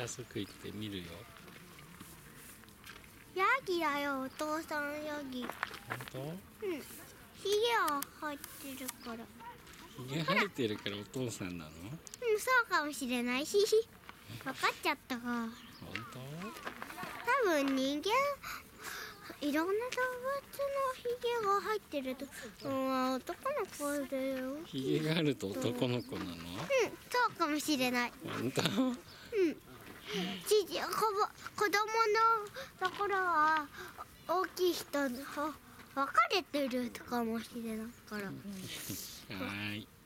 早速行ってみるよ。 ヤギだよ、お父さんヤギ。 本当？ うん。ひげは入ってるから。 ひげ生えてるからお父さんなの？ うん、そうかもしれないし。分かっちゃったから。 本多分人間、いろんな動物のひげが入ってると、男の子だよ。 当？ひげがあると男の子なの？ うん、そうかもしれない。 本当？ うん。子供のところは大きい人の分かれてるかもしれないから。 はーい。